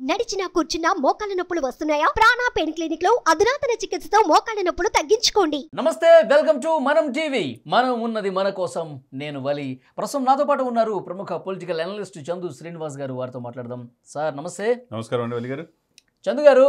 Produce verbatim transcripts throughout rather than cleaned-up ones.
నడిచినా కూర్చున్నా మోకాళ్ళ నొప్పులు వస్తున్నాయా? ప్రాణ పెయిన్ క్లినిక్ లో అధునాతన చికిత్సతో మోకాళ్ళ నొప్పులు తగ్గించుకోండి. నమస్తే, వెల్కమ్ టు మనం టీవీ. మనం ఉన్నది మన కోసం. నేను వలి. ప్రస్తుతం నాతో పాటు ఉన్నారు ప్రముఖ పొలిటికల్ అనలిస్ట్ చందు శ్రీనివాస్ గారు. వారితో మాట్లాడదాం. సార్ నమస్తే. నమస్కారం అండి వలి గారు. చందు గారు,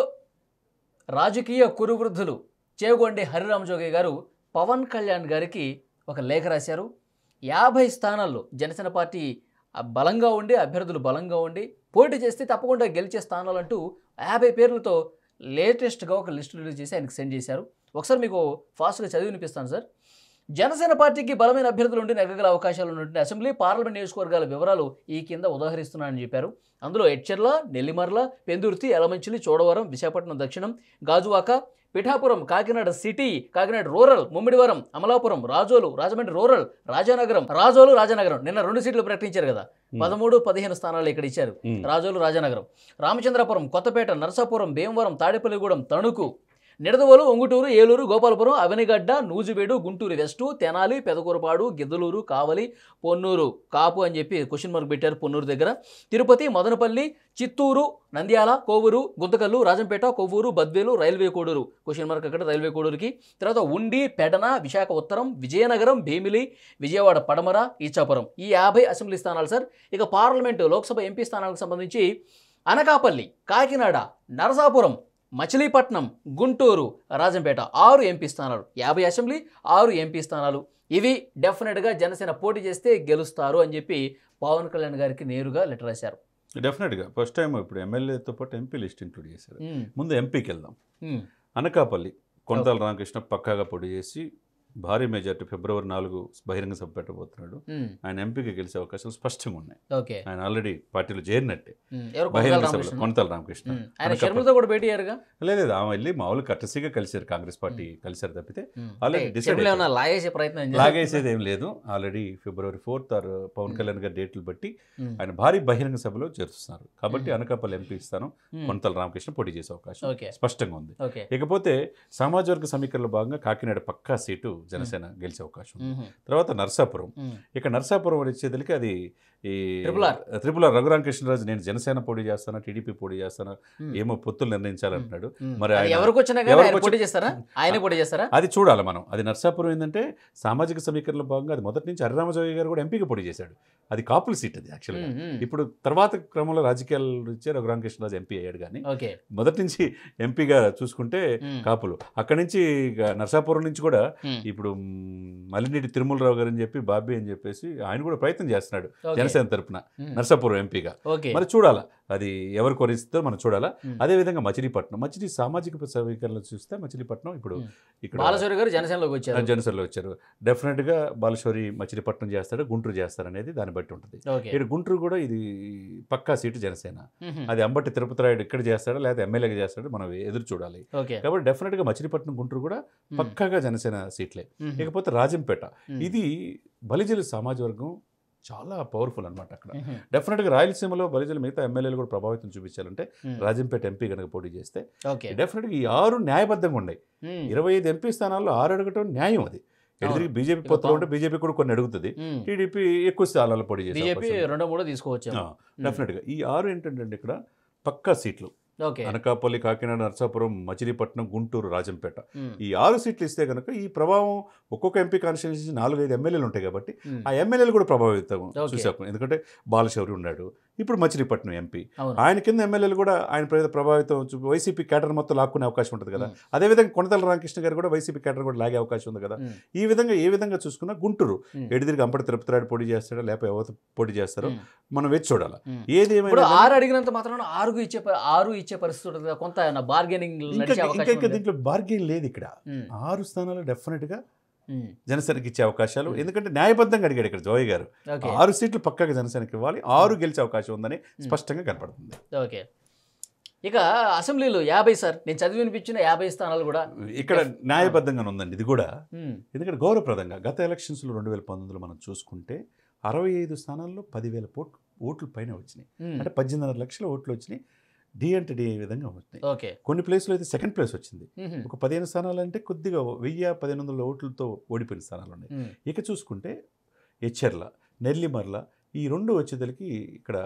రాజకీయ కురువృద్ధులు చేగొండి హరిరామజోగి గారు పవన్ కళ్యాణ్ గారికి ఒక లేఖ రాశారు. యాభై స్థానాల్లో జనసేన పార్టీ బలంగా ఉండి, అభ్యర్థులు బలంగా ఉండి పోటీ చేస్తే తప్పకుండా గెలిచే స్థానాలంటూ యాభై పేర్లతో లేటెస్ట్గా ఒక లిస్టు రిలీజ్ చేసి ఆయనకు సెండ్ చేశారు. ఒకసారి మీకు ఫాస్ట్గా చదివి వినిపిస్తాను సార్. జనసేన పార్టీకి బలమైన అభ్యర్థులు ఉండి నెగ్గగల అవకాశాలు ఉన్నటువంటి అసెంబ్లీ, పార్లమెంట్ నియోజకవర్గాల వివరాలు ఈ కింద ఉదాహరిస్తున్నానని చెప్పారు. అందులో ఎడ్చెర్ల, నెల్లిమర్ల, పెందుర్తి, ఎలమంచిలి, చోడవరం, విశాఖపట్నం దక్షిణం, Gajuwaka, Pithapuram, Kakinada city, Kakinada rural, Mummidivaram, Amalapuram, Razole, Rajahmundry rural, Rajanagaram, Razole, Rajanagaram నిన్న రెండు సీట్లు ప్రకటించారు కదా, పదమూడు పదిహేను స్థానాలు ఇక్కడ ఇచ్చారు. రాజోలు, రాజానగరం, రామచంద్రపురం, కొత్తపేట, నరసాపురం, భీమవరం, తాడేపల్లిగూడెం, తణుకు, నిడదవోలు, ఒంగుటూరు, ఏలూరు, గోపాలపురం, అవనిగడ్డ, నూజివేడు, గుంటూరు వెస్టు, తెనాలి, పెదకూరపాడు, గిద్దలూరు, కావలి, పొన్నూరు, కాపు అని చెప్పి క్వశ్చన్ మార్క్ పెట్టారు పొన్నూరు దగ్గర, Tirupati, Madanapalle, Chittoor, Nandyal, Kovur, Guntakal, Rajampet, Kovvur, Badvel, railway Koduru question mark అక్కడ రైల్వే కోడూరుకి, తర్వాత ఉండి, పెడన, విశాఖ ఉత్తరం, విజయనగరం, భీమిలి, విజయవాడ పడమర, ఈచాపురం, ఈ యాభై అసెంబ్లీ స్థానాలు సార్. ఇక పార్లమెంటు, లోక్సభ ఎంపీ స్థానాలకు సంబంధించి అనకాపల్లి, కాకినాడ, నరసాపురం, మచిలీపట్నం, గుంటూరు, రాజంపేట ఆరు ఎంపీ స్థానాలు, యాభై అసెంబ్లీ, ఆరు ఎంపీ స్థానాలు. ఇవి డెఫినెట్గా జనసేన పోటీ చేస్తే గెలుస్తారు అని చెప్పి పవన్ కళ్యాణ్ గారికి నేరుగా లెటర్ రాశారు. డెఫినెట్గా ఫస్ట్ టైం ఇప్పుడు ఎమ్మెల్యేతో పాటు ఎంపీ లిస్ట్ ఇంక్లూడ్ చేశారు. ముందు ఎంపీకి వెళ్దాం. అనకాపల్లి కొనతాల రామకృష్ణ పక్కాగా పోటీ చేసి భారీ మెజార్టీ ఫిబ్రవరి నాలుగు బహిరంగ సభ పెట్టబోతున్నాడు. ఆయన ఎంపీకి గెలిచే అవకాశాలు స్పష్టంగా ఉన్నాయి. ఆయన ఆల్రెడీ పార్టీలో చేరినట్టే. బహిరంగ సభలో కొనతాల రామకృష్ణ లేదు, ఆమె వెళ్ళి మామూలు కట్టసిగా కలిసారు, కాంగ్రెస్ పార్టీ కలిసారు తప్పితే ఆల్రెడీ డిసైడ్ లాగేసేది ఏం లేదు. Already February fourth or Pawan Kalyan గారి డేట్లు బట్టి ఆయన భారీ బహిరంగ సభలో చేరుస్తున్నారు. కాబట్టి అనకాపల్లి ఎంపీ ఇస్తాను, కొనతాల రామకృష్ణ పోటీ చేసే అవకాశం స్పష్టంగా ఉంది. ఇకపోతే సామాజిక వర్గ సమీకరణలో భాగంగా కాకినాడ పక్కా సీటు జనసేన గెలిచే అవకాశం ఉంది. తర్వాత నర్సాపురం, ఇక నర్సాపురం వచ్చేదలికి అది ఈ త్రిపుల రఘురామకృష్ణరాజు నేను జనసేన పోటీ చేస్తాను, టీడీపీ పోటీ చేస్తాను, ఏమో పొత్తులు నిర్ణయించాలంటున్నాడు. మరి అది చూడాలి మనం. అది నర్సాపురం ఏంటంటే సామాజిక సమీకరణలో భాగంగా అది మొదటి నుంచి హరిరామజోగి గారు కూడా ఎంపీకి పోటీ చేశాడు. అది కాపుల సీట్ అది యాక్చువల్గా. ఇప్పుడు తర్వాత క్రమంలో రాజకీయాలు ఇచ్చే రఘురామకృష్ణరాజు ఎంపీ అయ్యాడు. కానీ మొదటి నుంచి ఎంపీగా చూసుకుంటే కాపులు. అక్కడి నుంచి నర్సాపురం నుంచి కూడా ఇప్పుడు మల్లినేటి తిరుమలరావు గారు అని చెప్పి బాబీ అని చెప్పేసి ఆయన కూడా ప్రయత్నం చేస్తున్నాడు జనసేన తరపున నర్సాపురం ఎంపీగా. మరి చూడాలా అది ఎవరు కొరిస్తారో మనం చూడాలా. అదేవిధంగా మచిలీపట్నం, మచిలీ సామాజిక సమీకరణలో చూస్తే మచిలీపట్నం ఇప్పుడు ఇక్కడ బాలశౌరి గారు జనసేనలోకి వచ్చారు జనసేనలో వచ్చారు డెఫినెట్గా బాలశౌరి మచిలీపట్నం చేస్తాడు, గుంటూరు చేస్తారు అనేది దాన్ని బట్టి ఉంటుంది. ఇక్కడ గుంటూరు కూడా ఇది పక్కా సీటు జనసేన. అది అంబటి తిరుపతి రాయుడు ఇక్కడ చేస్తాడా లేదా ఎమ్మెల్యేగా చేస్తాడో మనం ఎదురు చూడాలి. కాబట్టి డెఫినెట్గా మచిలీపట్నం, గుంటూరు కూడా పక్కాగా జనసేన సీట్లే. ఇకపోతే రాజంపేట, ఇది బలిజల సమాజ వర్గం చాలా పవర్ఫుల్ అనమాట. అక్కడ డెఫినెట్గా రాయలసీమలో బలిజలు మిగతా ఎమ్మెల్యేలు కూడా ప్రభావితం చూపించాలంటే రాజంపేట ఎంపీ కనుక పోటీ చేస్తే డెఫినెట్గా ఈ ఆరు న్యాయబద్ధంగా ఉన్నాయి. ఇరవై ఐదు ఎంపీ స్థానాల్లో ఆరు అడగటం న్యాయం. అది ఎదురు బీజేపీ పొత్తులు ఉంటే బీజేపీ కూడా కొన్ని అడుగుతుంది, టీడీపీ ఎక్కువ స్థానాల్లో పోటీ చేసి రెండో మూడో తీసుకోవచ్చు. డెఫినెట్గా ఈ ఆరు ఏంటంటే ఇక్కడ పక్కా సీట్లు అనకాపల్లి, కాకినాడ, నర్సాపురం, మచిలీపట్నం, గుంటూరు, రాజంపేట ఈ ఆరు సీట్లు ఇస్తే కనుక ఈ ప్రభావం ఒక్కొక్క ఎంపీ కాన్స్టిట్యూన్సీ నాలుగైదు ఎమ్మెల్యేలు ఉంటాయి కాబట్టి ఆ ఎమ్మెల్యేలు కూడా ప్రభావితం చూసాం. ఎందుకంటే బాలశౌరి ఉన్నాడు, ఇప్పుడు మచిలీపట్నం ఎంపీ, ఆయన కింద ఎమ్మెల్యేలు కూడా ఆయన ప్రభావితం వైసీపీ కేటర్ మొత్తం లాక్కునే అవకాశం ఉంటుంది కదా. అదేవిధంగా కొనతాల రామకృష్ణ గారు కూడా వైసీపీ కేటర్ కూడా లాగే అవకాశం ఉంది కదా. ఈ విధంగా ఏ విధంగా చూసుకున్నా గుంటూరు ఎడిదిరిగి అంబటి తిరుపతిరాడు పోటీ చేస్తాడో లేకపోతే ఎవరు పోటీ చేస్తారో మనం వేచి చూడాలి. ఏది ఏమైనా ఆరు అడిగినంత మాత్రం ఆరు ఇచ్చే ఆరు ఇచ్చే పరిస్థితి కొంత బార్గెనింగ్ ఇంకా దీంట్లో బార్గెన్ లేదు. ఇక్కడ ఆరు స్థానాలు డెఫినెట్ గా జనసేనకి ఇచ్చే అవకాశాలు, ఎందుకంటే న్యాయబద్ధంగా అడిగాడు ఇక్కడ జోయ్ గారు. ఆరు సీట్లు పక్కగా జనసేనకి ఇవ్వాలి, ఆరు గెలిచే అవకాశం ఉందని స్పష్టంగా కనపడుతుంది. ఓకే, ఇక అసెంబ్లీలో యాభై సార్ నేను చదివి వినిపించిన యాభై స్థానాలు కూడా ఇక్కడ న్యాయబద్ధంగా ఉందండి. ఇది కూడా ఎందుకంటే గౌరవప్రదంగా గత ఎలక్షన్స్లో రెండు వేల పంతొమ్మిదిలో మనం చూసుకుంటే అరవై ఐదు స్థానాల్లో పదివేల ఓట్ ఓట్లు పైన వచ్చినాయి. అంటే పద్దెనిమిదిన్నర లక్షల ఓట్లు వచ్చినాయి. డి అంటే డి విధంగా వచ్చినాయి. కొన్ని ప్లేస్లో అయితే సెకండ్ ప్లేస్ వచ్చింది. ఒక పదిహేను స్థానాలు అంటే కొద్దిగా వెయ్యి పదిహేను వందల ఓట్లతో ఓడిపోయిన స్థానాలు ఉన్నాయి. ఇక చూసుకుంటే ఎచ్చెర్ల, నెల్లిమర్ల ఈ రెండు వచ్చేదలికి ఇక్కడ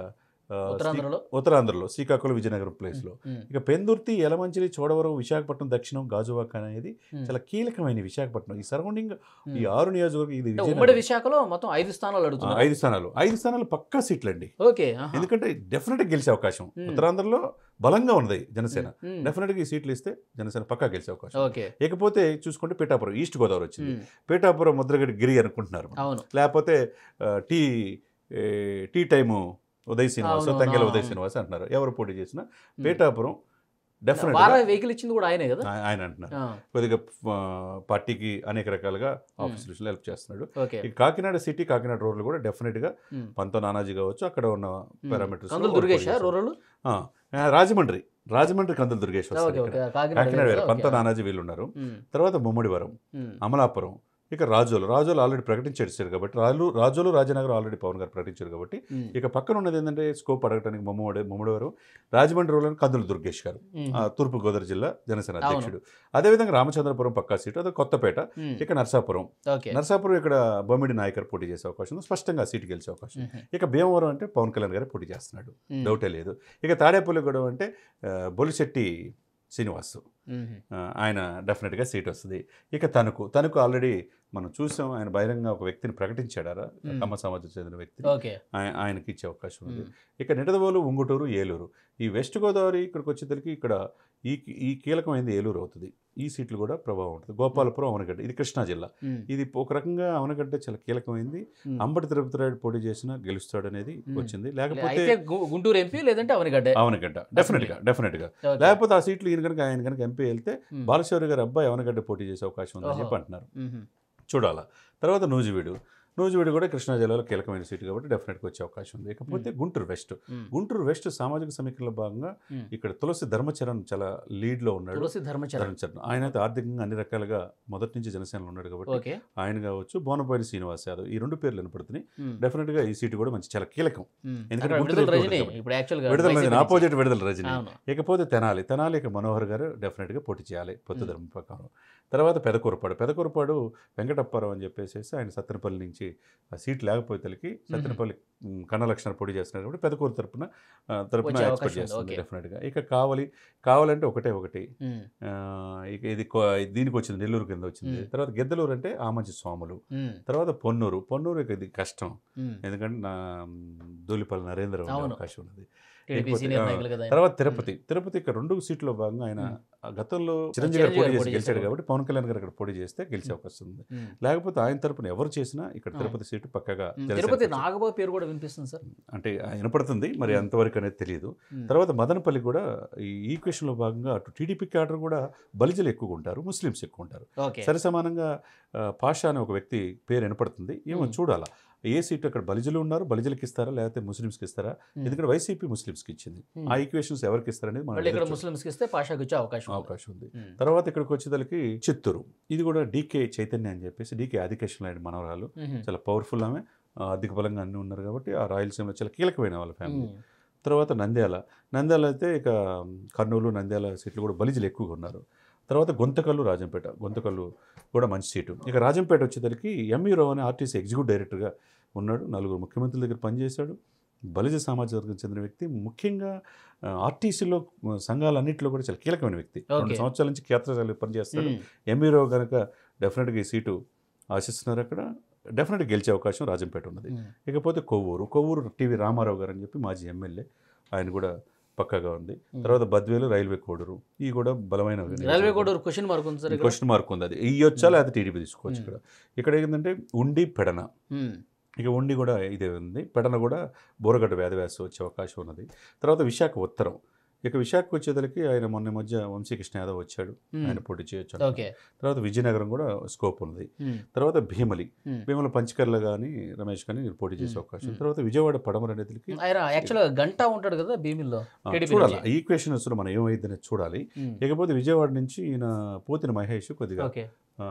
ఆ, ఉత్తరాంధ్రలో శ్రీ- ఉత్తరాంధ్రలో శ్రీకాకుళం విజయనగరం ప్లేస్లో. ఉమ్, ఇక పెందుర్తి, యలమంచిలి, చోడవరం, విశాఖపట్నం దక్షిణం, గాజువాక అనేది ఉమ్, చాలా కీలకమైన విశాఖపట్నం. ఈ సరౌండింగ్ ఈ ఉమ్. ఆరు నియోజకవర్గం ఇది అంటే ఉమ్మడి విజయనగరం. విశాఖలో మొత్తం ఐదు స్థానాలు ఆ, అడుగుతున్నారు. ఐదు స్థానాలు ఐదు స్థానాలు పక్కా సీట్లు అండి. ఓకే, ఆహా. ఎందుకంటే డెఫినెట్గా గెలిచే అవకాశం ఉమ్. ఉత్తరాంధ్రలో బలంగా ఉంది జనసేన. ఉమ్, డెఫినెట్గా ఈ సీట్లు ఇస్తే జనసేన పక్కా గెలిచే అవకాశం. ఓకే, ఇకపోతే చూసుకుంటే పిఠాపురం, ఈస్ట్ గోదావరి వచ్చింది. ఉమ్, పిఠాపురం ముద్రగడ్డి గిరి అనుకుంటున్నారు, అవును, లేకపోతే ఆ, T A, T time Uday Srinivas, అవును, తంగెల అవును. ఉదయ్ శ్రీనివాస్ అంటున్నారు. ఎవరు పోటీ చేసినా ఉమ్. పిఠాపురం డెఫినెట్గా బాగా వెహికల్ ఇచ్చింది కూడా ఆయనే కదా. ఆ- ఆయన అంటున్నారు. ఆ, కొద్దిగా ఆ, పార్టీకి అనేక రకాలుగా ఆఫీసులు హెల్ప్ చేస్తున్నాడు. ఓకే, ఈ కాకినాడ సిటీ, కాకినాడ రూరల్ కూడా డెఫినెట్గా ఉమ్. పంతో నానాజీ కావచ్చు, అక్కడ ఉన్న ఉమ్. పారామీటర్స్. కందులు దుర్గేష్ రూరల్. రాజమండ్రి రాజమండ్రి కందులు దుర్గేష్ వస్తారు ఓకే, ఇక్కడ. ఓకే, కాకినాడ కాకినాడ వేరే, వేరే, పంతో ఓకే. నానాజీ వీళ్ళు ఉన్నారు. ఉమ్, తర్వాత ముమ్మడివరం, ఉమ్, అమలాపురం, ఇక రాజోలు. రాజోలు ఆల్రెడీ ప్రకటించారు కాబట్టి రాజు రాజోలు రాజనగరం ఆల్రెడీ పవన్ గారు ప్రకటించారు కాబట్టి ఉమ్, ఇక పక్కన ఉన్నది ఏంటంటే స్కోప్ అడగడానికి ముమ్మడి ముమ్మడివరం, రాజమండ్రి రూరల్ కందులు దుర్గేష్ గారు, ఉమ్, ఆ, తూర్పు గోదావరి జిల్లా జనసేన అవును. అధ్యక్షుడు. అదేవిధంగా రామచంద్రపురం పక్కా సీటు, అదే కొత్తపేట. ఉమ్, ఇక నర్సాపురం, ఓకే, నర్సాపురం ఇక్కడ బొమ్మిడి నాయకర్ పోటీ చేసే అవకాశం ఉంది, స్పష్టంగా సీటు గెలిచే అవకాశం. ఉమ్, ఇక భీమవరం అంటే పవన్ కళ్యాణ్ గారే పోటీ చేస్తున్నాడు, ఉమ్, డౌటే లేదు. ఇక తాడేపల్లిగూడెం అంటే ఆ, బొలిశెట్టి శ్రీనివాస్, ఉమ్, ఆ, ఆయన డెఫినెట్గా సీట్ వస్తుంది. ఇక తణుకు తణుకు ఆల్రెడీ మనం చూసాం, ఆయన బహిరంగ ఒక వ్యక్తిని ప్రకటించాడారా, మ్మ్. కమ్మ సమాజం చెందిన వ్యక్తి, ఓకే, ఆయ- ఆయనకి ఇచ్చే అవకాశం ఉంది. ఉమ్, ఇక నిడదవోలు, ఉంగుటూరు, ఏలూరు. ఈ వెస్ట్ గోదావరి ఇక్కడికి వచ్చేసరికి ఇక్కడ ఈ ఈ కీలకమైనది ఏలూరు అవుతుంది. ఈ సీట్లు కూడా ప్రభావం ఉంటుంది. గోపాలపురం, అవనగడ్డ, ఇది కృష్ణా జిల్లా. ఉమ్, ఇది ఒక రకంగా అవనగడ్డ చాలా కీలకమైంది. ఉమ్. అంబటి తిరుపతి రాయుడు పోటీ చేసినా గెలుస్తాడు అనేది మ్మ్. వచ్చింది. లేకపోతే అయితే గు- గుంటూరు ఎంపీ లేదంటే అవనిగడ్డ. అవనగడ్డ డెఫినెట్గా డెఫినెట్గా ఓకే. లేకపోతే ఆ సీట్లు ఈయన కనుక ఆయన కనుక ఎంపీ వెళ్తే ఉమ్, బాలశౌరి గారి అబ్బాయి అవనగడ్డ పోటీ చేసే అవకాశం ఉందని ఓహో. చెప్పి అంటున్నారు. ఉమ్, చూడాలా. తర్వాత నూజివీడు నూజివీడు కూడా కృష్ణా జిల్లాలో కీలకమైన సీటు కాబట్టి డెఫినెట్గా వచ్చే అవకాశం ఉంది. ఇకపోతే Guntur west um, Guntur west సామాజిక సమీకరణలో భాగంగా ఉమ్. ఇక్కడ తులసి ధర్మచరణ్ చాలా లీడ్లో ఉన్నాడు. తులసి ధర్మచరణ్. ధర్మచరణ్ ఆయన అయితే ఆర్థికంగా అన్ని రకాలుగా మొదటి నుంచి జనసేనలో ఉన్నాడు కాబట్టి ఓకే, ఆయన కావచ్చు, బోనపల్లి శ్రీనివాస్ యాదవ్, ఈ రెండు పేర్లు వినపడుతున్నాయి. ఉమ్, డెఫినెట్గా ఈ సీటు కూడా మంచి చాలా కీలకం. ఉమ్. ఎందుకంటే అక్కడ గుంటూరు విడుదల ఎక్కువ రజనీ ఉంటుంది. ఇప్పుడు యాక్చువల్గా విడుదల వైసీపీ రజని నుంచి. ఆపోజిట్ విడుదల రజని. అవును. ఇకపోతే తెనాలి తెనాలి ఇక మనోహర్ గారు డెఫినెట్గా పోటీ చేయాలి పొత్తు మ్మ్. ధర్మం ప్రకారం. తర్వాత పెదకూరపాడు పెదకూరపాడు వెంకటప్పారావు అని చెప్పేసి ఆయన సత్తెనపల్లి నుంచి ఆ సీట్ లేకపోతేకి సత్తెనపల్లి మ్, కన్నలక్షణ పోటీ చేస్తున్నారు కాబట్టి పెదకూరు తరపున ఆ, తరపున వచ్చే ఎక్స్పెక్ట్ అవకాశం ఉంది, చేస్తుంది ఓకే. డెఫినెట్గా. ఇక కావాలి కావాలంటే ఒకటే ఒకటి ఉమ్, ఆ, ఇక ఇది కో- దీనికి వచ్చింది నెల్లూరు కింద వచ్చింది. మ్మ్. తర్వాత గిద్దలూరు అంటే ఆమంచి స్వాములు. ఉమ్, తర్వాత పొన్నూరు పొన్నూరు ఇక ఇది కష్టం, ఉమ్. ఎందుకంటే నా దూలిపల్లి నరేంద్ర ఉండే అవును. అవకాశం ఉన్నది. టీడీపీ లేకపోతే, సీనియర్ ఆ, నాయకులు కదా ఆయన. తర్వాత తిరుపతి తిరుపతి ఇక్కడ రెండు సీట్లో భాగంగా ఆయన మ్మ్. ఆ గతంలో చిరంజీవి చిరంజీవి గారు పోటీ గారు చేసి పోటీ గెలిచాడు చేశారు. కాబట్టి పవన్ కళ్యాణ్ గారు అక్కడ పోటీ చేస్తే గెలిచే అవకాశం ఉంది. ఉమ్, లేకపోతే ఆయన తరపున ఎవరు చేసినా ఇక్కడ ఆ. తిరుపతి సీటు పక్కగా ఉమ్. జనసేన తిరుపతి పక్షం. నాగబాబు పేరు కూడా వినిపిస్తుంది సార్. అంటే వినపడుతుంది, మరి మ్మ్. అంతవరకు అనేది తెలియదు. ఉమ్, తర్వాత మదనపల్లి కూడా ఈ ఈక్వేషన్లో భాగంగా అటు టీడీపీ క్యాడర్ కూడా బలిజలు ఎక్కువగా ఉంటారు, ముస్లిమ్స్ ఎక్కువ ఉంటారు. ఓకే, సరి సమానంగా ఆ, పాషా అనే ఒక వ్యక్తి పేరు వినపడుతుంది. ఏమో మ్మ్. చూడాలా ఏ సీటు అక్కడ బలిజలు ఉన్నారు, బలిజలకి ఇస్తారా లేకపోతే ముస్లిమ్స్కి ఇస్తారా? ఉమ్. ఎందుకంటే వైసీపీ ముస్లిమ్స్కి ఇచ్చింది. ఉమ్. ఆ ఈక్వేషన్స్ ఎవరికి ఇస్తారనేది మనం మళ్ళీ ఇక్కడ ఎదురు ముస్లింస్కి ఇస్తే పాషాకి వచ్చే అవకాశం ఉంది. అవకాశం ఉంది. ఉమ్, తర్వాత ఇక్కడికి వచ్చేదానికి చిత్తూరు, ఇది కూడా డీకే చైతన్య అని చెప్పేసి డీకే ఆదికేషన్ లాంటి మనవరాలు, ఉమ్, చాలా పవర్ఫుల్ ఆమె, ఆ, అధిక బలంగా అన్నీ ఉన్నారు కాబట్టి ఆ రాయలసీమలో చాలా కీలకమైన వాళ్ళ ఫ్యామిలీ. ఉమ్, తర్వాత నంద్యాల నంద్యాల అయితే ఇక కర్నూలు నంద్యాల సీట్లు కూడా బలిజలు ఎక్కువగా ఉన్నారు. తర్వాత గొంతకల్లు రాజంపేట గొంతకల్లు కూడా మంచి సీటు. ఇక రాజంపేట వచ్చేసరికి ఎంఈ రావు అనే ఆర్టీసీ ఎగ్జిక్యూటివ్ డైరెక్టర్గా ఉన్నాడు, నలుగురు ముఖ్యమంత్రుల దగ్గర పనిచేశాడు, బలిజ సామాజిక వర్గం చెందిన వ్యక్తి. ముఖ్యంగా ఆ, ఆర్టీసీలో ఆ, సంఘాలన్నింటిలో కూడా చాలా కీలకమైన వ్యక్తి. రెండు ఓకే. సంవత్సరాల నుంచి క్షేత్రస్థాయిలో పనిచేస్తాడు. ఉమ్, ఎంఈ రావు కనుక డెఫినెట్గా ఈ సీటు ఆశిస్తున్నారు. అక్కడ డెఫినెట్గా గెలిచే అవకాశం రాజంపేట ఉన్నది. ఉమ్, ఇకపోతే కొవ్వూరు కొవ్వూరు టీవీ రామారావు గారు అని చెప్పి మాజీ ఎమ్మెల్యే, ఆయన కూడా పక్కగా ఉంది. ఉమ్. తర్వాత బద్వేలు రైల్వే కోడూరు, ఈ కూడా బలమైన రైల్వే కోడూరు క్వశ్చన్ మార్క్ ఉంది సార్ ఇక్కడ. క్వశ్చన్ మార్క్ ఉంది. అది ఈ వచ్చా లేదా టీడీపీ తీసుకోవచ్చు. ఇక్కడ ఇక్కడ ఏంటంటే ఉండి పెడన, ఉమ్, ఇక ఉండి కూడా ఇదే ఉంది. పెడన కూడా బోరగడ్డ వ్యాధివ్యాసం వచ్చే అవకాశం ఉన్నది. తర్వాత విశాఖ ఉత్తరం, ఇక విశాఖకు వచ్చేదరికి ఆయన మొన్న మధ్య వంశీకృష్ణ యాదవ్ వచ్చాడు, ఉమ్, ఆయన పోటీ చేయొచ్చు. ఓకే, తర్వాత విజయనగరం కూడా స్కోప్ ఉంది. ఉమ్, తర్వాత భీమలి ఉమ్. భీమల పంచకర్ల కానీ రమేష్ కానీ పోటీ చేసే మ్మ్. అవకాశం. మ్మ్. తర్వాత విజయవాడ పడమర అనేది ఆయన యాక్చువల్గా గంట ఉంటాడు కదా భీమిల్లో టీడీపీ చూడాలి. నుంచి. ఈక్వేషన్స్ మనం ఏమైందని చూడాలి. ఉమ్, ఇకపోతే విజయవాడ నుంచి ఈయన పోతిన మహేష్ కొద్దిగా ఓకే, ఆ,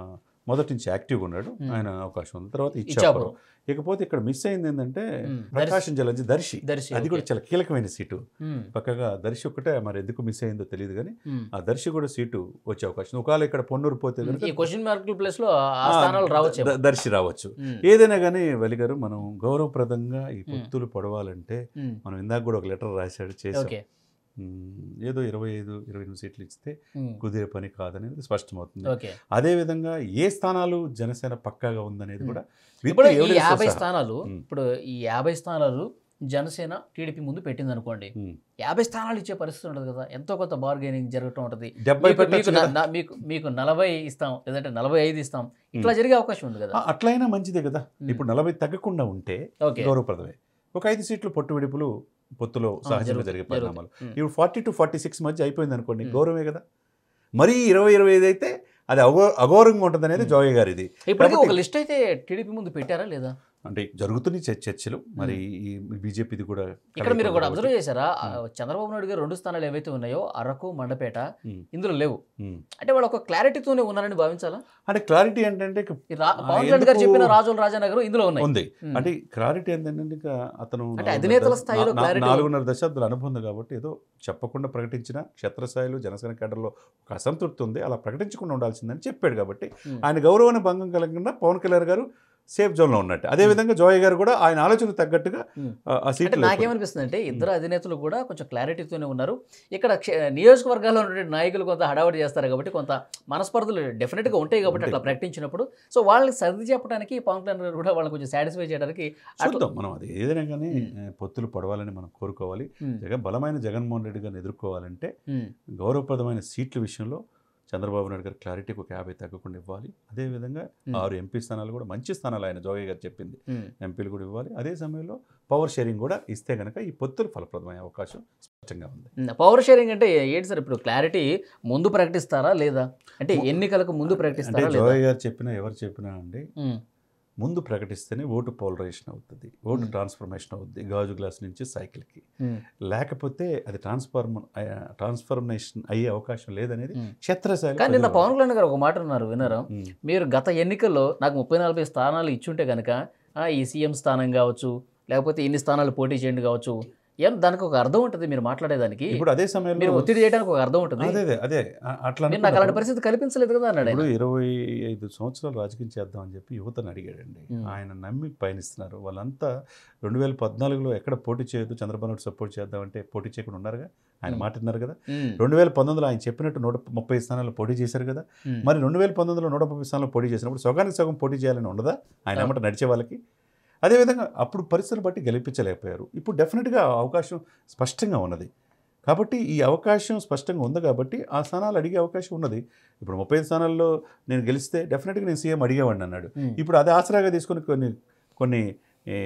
మొదటి నుంచి యాక్టివ్గా ఉన్నాడు, ఆయన అవకాశం ఉంది. తర్వాత ఇచ్చాపురం. ఇచ్చాపురం. ఇకపోతే ఇక్కడ మిస్ అయింది ఏంటంటే ప్రకాశం జిల్లా నుంచి దర్శి, దర్శి అది కూడా చాలా కీలకమైన సీటు. ఉమ్, పక్కగా దర్శి ఒక్కటే మరి ఎందుకు మిస్ అయిందో తెలియదు కానీ ఉమ్. ఆ దర్శి కూడా సీటు వచ్చే అవకాశం ఉంది. ఒకవేళ ఇక్కడ పొన్నూరు పోతే ఈ కనుక క్వశ్చన్ మార్కుల ప్లేస్ లో ఆ స్థానాలు రావచ్చు. ద- దర్శి రావచ్చు. ఏదైనా కానీ వెలిగారు మనం గౌరవప్రదంగా ఈ పొత్తులు పొడవాలంటే మనం ఇందాక కూడా ఒక లెటర్ రాశాడు చేసాం. ఓకే. ఉమ్, ఏదో ఇరవై ఐదు ఇరవై ఎనిమిది సీట్లు ఇస్తే ఉమ్, కుదిరే పని కాదనేది స్పష్టమవుతుంది. ఓకే. అదేవిధంగా ఏ స్థానాలు జనసేన పక్కాగా ఉందనేది కూడా with ఇప్పుడు ఈ evidence తో యాభై సహా. స్థానాలు ఉమ్. ఇప్పుడు ఈ యాభై స్థానాలు జనసేన టీడీపీ ముందు పెట్టింది అనుకోండి, ఉమ్. యాభై స్థానాలు ఇచ్చే పరిస్థితి ఉంటుంది కదా, ఎంతో కొంత బార్గెనింగ్ జరగటం ఉంటుంది. డెబ్బై మీకు- పెట్టొచ్చు మీకు కదా. న- మీకు మీకు నలభై ఇస్తాం లేదంటే నలభై ఐదు ఇస్తాం, ఇట్లా జరిగే అవకాశం ఉంది కదా. ఆ, అట్లయినా మంచిదే కదా. ఉమ్. ఇప్పుడు నలభై తగ్గకుండా ఉంటే ఓకే. గౌరవప్రదమే. ఒక ఐదు సీట్లు పొట్టు విడుపులు పొత్తులో ఆ, సహజంగా జరుగుతాయి, జరిగే జరుగుతాయి. పరిణామాలు. ఉమ్. ఇప్పుడు ఫార్టీ టు ఫార్టీ సిక్స్ మధ్య అయిపోయింది అనుకోండి, ఉమ్. గౌరవమే కదా. మరీ ఇరవై ఇరవై ఐదు అయితే అది అగౌ అగౌరవంగా ఉంటుంది అనేది జోయ గారిది. ఇప్పటికీ కాబట్టి- ఒక లిస్ట్ అయితే టీడీపీ ముందు పెట్టారా లేదా? అంటే జరుగుతున్నాయి చర్- చర్చలు. మరి ఈ బీజేపీది కూడా ఇక్కడ మీరు కూడా కలయిక అబ్జర్వ్ కాబట్టి. చేశారా, ఆ, చంద్రబాబు నాయుడు గారు రెండు స్థానాలు ఏవైతే ఉన్నాయో అరకు మండపేట ఉమ్. ఇందులో లేవు. ఉమ్. అంటే వాళ్ళు ఒక క్లారిటీతోనే ఉన్నారని భావించాలా? అంటే క్లారిటీ ఏంటంటే ఇక ఈ రా- ఆ, పవన్ కళ్యాణ్ గారు ఎందుకు- చెప్పిన రాజుల రాజానగరం ఇందులో ఉన్నాయి. ఉంది. ఉమ్. అంటే క్లారిటీ ఏంటంటే ఇక అతను అంటే నాలుగున్నర అధినేతల ద- స్థాయిలో నా- clarity నాలుగున్నర దశాబ్దాల అనుభవం కాబట్టి ఏదో చెప్పకుండా ప్రకటించిన క్షేత్రస్థాయిలో జనసేన కేడర్లో ఒక అసంతృప్తి ఉంది, అలా ప్రకటించకుండా ఉండాల్సిందని చెప్పాడు కాబట్టి ఉమ్. ఆయన గౌరవాన్ని భంగం కలగకుండా పవన్ కళ్యాణ్ గారు సేఫ్ జోన్లో ఉన్నట్టు. అదేవిధంగా జోయ్ గారు కూడా ఆయన ఆలోచనకు తగ్గట్టుగా ఉమ్. ఆ, ఆ అంటే సీట్లు నాకేమనిపిస్తుంది అంటే ఇద్దరు అధినేతలు కూడా కొంచెం క్లారిటీతోనే ఉన్నారు. ఇక్కడ క్షే- నియోజకవర్గాల్లో ఉండే నాయకులు కొంత హడావడి చేస్తారు కాబట్టి కొంత మనస్పర్ధలు డెఫినెట్గా ఉంటాయి కాబట్టి అట్లా ప్రకటించినప్పుడు సో వాళ్ళని సర్ది చెప్పడానికి పవన్ కళ్యాణ్ గారు కూడా వాళ్ళని కొంచెం సాటిస్ఫై చేయడానికి అట్లా- చూద్దాం. మనం అది ఏదైనా కానీ పొత్తులు పొడవాలని మనం కోరుకోవాలి. ఉమ్. జగన్ బలమైన జగన్మోహన్ రెడ్డి గారిని ఎదుర్కోవాలంటే ఉమ్. గౌరవప్రదమైన సీట్ల విషయంలో చంద్రబాబు నాయుడు గారు క్లారిటీకి ఒక యాభై తగ్గకుండా ఇవ్వాలి. అదేవిధంగా Hmm. ఆరు ఎంపీ స్థానాలు కూడా మంచి స్థానాలు ఆయన జోగయ్య గారు చెప్పింది ఉమ్. ఎంపీలు కూడా ఇవ్వాలి. అదే సమయంలో పవర్ షేరింగ్ కూడా ఇస్తే కనుక ఈ పొత్తులు ఫలప్రదమయ్యే అవకాశం స్పష్టంగా ఉంది. పవర్ షేరింగ్ అంటే ఏంటి సార్? ఇప్పుడు క్లారిటీ ముందు ప్రకటిస్తారా లేదా? అంటే ఎన్నికలకు ముందు అంటే ప్రకటిస్తారా లేదా? జోగయ్య గారు చెప్పినా ఎవరు చెప్పినా అండి, ఉమ్. ముందు ప్రకటిస్తేనే ఓటు పోలరైజేషన్ అవుతుంది, ఓటు Hmm. ట్రాన్స్ఫర్మేషన్ అవుతుంది గాజు గ్లాస్ నుంచి సైకిల్కి. ఉమ్. లేకపోతే అది ట్రాన్స్ఫార్మ ట్రాన్స్ఫర్మేషన్ అయ్యే అవకాశం లేదనేది ఉమ్. క్షేత్రస్థాయిలో కానీ నిన్న ప్రజలు- పవన్ కళ్యాణ్ గారు ఒక మాట అన్నారు, విన్నారా? ఉమ్. మీరు గత ఎన్నికల్లో నాకు ముప్పై నలభై స్థానాలు ఇచ్చుంటే కనుక ఈ సీఎం స్థానం కావచ్చు లేకపోతే ఇన్ని స్థానాలు పోటీ చేయండి కావచ్చు, ఏం దానికి ఒక అర్థం ఉంటుంది మీరు మాట్లాడేదానికి. ఇప్పుడు అదే మీరు సమయంలో ఒత్తిడి చేయడానికి ఒక అర్థం ఉంటుంది. అదే అదే అదే ఆ- అట్లా మీరు నాకు అలాంటి అనుకున్నప్పుడు పరిస్థితి కల్పించలేదు కదా అన్నాడు ఆయన. ఇప్పుడు ఇరవై ఐదు సంవత్సరాలు రాజకీయం చేద్దామని చెప్పి యువతను అడిగాడండి. ఉమ్. ఆయన నమ్మి పయనిస్తున్నారు. వాళ్ళంతా రెండు వేల పద్నాలుగులో ఎక్కడ పోటీ చేయొద్దు, చంద్రబాబు నాయుడు సపోర్ట్ చేద్దామంటే పోటీ చేయకుండా ఉన్నారుగా, ఆయన ఉమ్. మాట విన్నారు కదా. ఉమ్. రెండు వేల పంతొమ్మిదిలో ఆయన చెప్పినట్టు నూట ముప్పై స్థానాల్లో పోటీ చేశారు కదా. ఉమ్. మరి రెండు వేల పంతొమ్మిదిలో నూట ముప్పై స్థానాల్లో పోటీ చేసినప్పుడు సగానికి సగం పోటీ చేయాలని ఉండదా ఆయన ఆ. ఏమంట నడిచే వాళ్ళకి? అదేవిధంగా అప్పుడు పరిస్థితులు బట్టి గెలిపించలేకపోయారు. ఇప్పుడు డెఫినెట్గా అవకాశం స్పష్టంగా ఉన్నది. కాబట్టి ఈ అవకాశం స్పష్టంగా ఉంది కాబట్టి ఆ స్థానాలు అడిగే అవకాశం ఉన్నది. ఇప్పుడు ముప్పై ఐదు స్థానాల్లో నేను గెలిస్తే డెఫినెట్గా నేను సీఎం అడిగేవాడిని అన్నాడు. ఉమ్. ఇప్పుడు అదే ఆసరాగా తీసుకొని కొన్ని కొన్ని ఈ,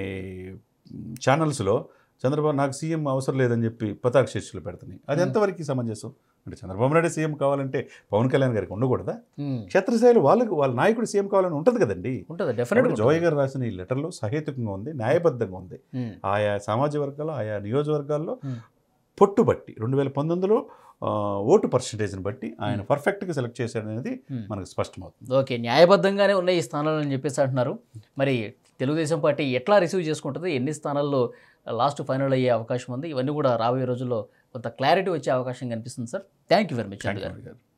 ఛానల్స్లో చంద్రబాబు నాకు సీఎం అవసరం లేదని చెప్పి పతాక శీర్షులు పెడుతున్నాయి. అది Hmm. ఎంతవరకు సమంజసం? అంటే చంద్రబాబు నాయుడు సీఎం కావాలంటే పవన్ కళ్యాణ్ గారికి ఉండకూడదా? ఉమ్. క్షేత్రస్థాయిలో వాళ్ళకి వాళ్ళ నాయకుడు సీఎం కావాలని ఉంటుంది కదండి. ఉంటుంది డెఫినెట్గా. జోయ్ గారు రాసిన ఈ లెటర్లో సహేతుకంగా ఉంది, న్యాయబద్ధంగా ఉంది. ఆయా సామాజిక వర్గాల్లో ఆయా నియోజకవర్గాల్లో Hmm. పొట్టు బట్టి రెండు వేల పంతొమ్మిదిలో ఆ, ఓటు పర్సంటేజ్ని బట్టి ఆయన Hmm. పర్ఫెక్ట్గా సెలెక్ట్ చేశాడు అనేది Hmm. మనకు స్పష్టమవుతుంది. ఓకే, న్యాయబద్ధంగానే ఉన్నాయి ఈ స్థానాలు అని చెప్పేసి అంటున్నారు. మరి తెలుగుదేశం పార్టీ ఎట్లా రిసీవ్ చేసుకుంటుంది, ఎన్ని స్థానాల్లో లాస్ట్ ఫైనల్ అయ్యే అవకాశం ఉంది, ఇవన్నీ కూడా రాబోయే రోజుల్లో కొంత క్లారిటీ వచ్చే అవకాశం కనిపిస్తుంది sir. Thank you very much thank గారు. యూ గారు.